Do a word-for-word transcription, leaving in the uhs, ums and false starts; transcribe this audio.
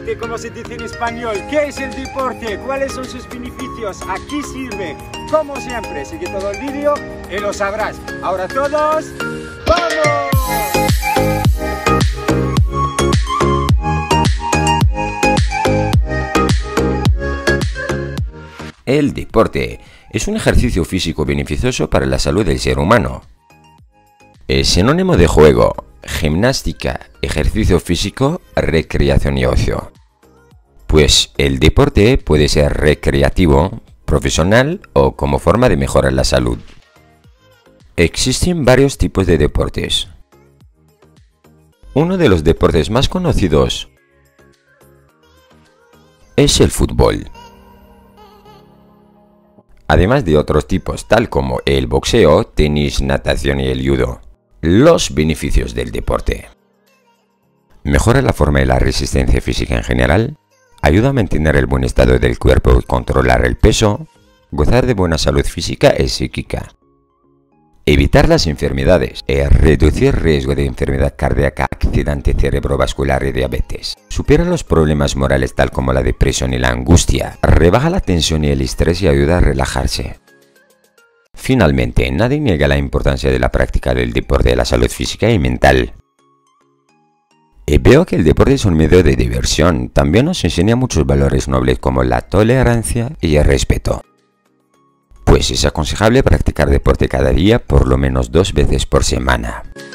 deporte, como se dice en español. ¿Qué es el deporte? ¿Cuáles son sus beneficios? ¿A qué sirve? Como siempre, sigue todo el vídeo y lo sabrás. Ahora todos, ¡vamos! El deporte es un ejercicio físico beneficioso para la salud del ser humano. Es sinónimo de juego, gimnástica, ejercicio físico, recreación y ocio. Pues el deporte puede ser recreativo, profesional o como forma de mejorar la salud. Existen varios tipos de deportes. Uno de los deportes más conocidos es el fútbol. Además de otros tipos tal como el boxeo, tenis, natación y el judo. Los beneficios del deporte. Mejora la forma y la resistencia física en general, ayuda a mantener el buen estado del cuerpo y controlar el peso, gozar de buena salud física y psíquica. Evitar las enfermedades y reducir riesgo de enfermedad cardíaca, accidente cerebrovascular y diabetes. Supera los problemas morales tal como la depresión y la angustia. Rebaja la tensión y el estrés y ayuda a relajarse. Finalmente, nadie niega la importancia de la práctica del deporte de la salud física y mental. Y veo que el deporte es un medio de diversión. También nos enseña muchos valores nobles como la tolerancia y el respeto. Pues es aconsejable practicar deporte cada día por lo menos dos veces por semana.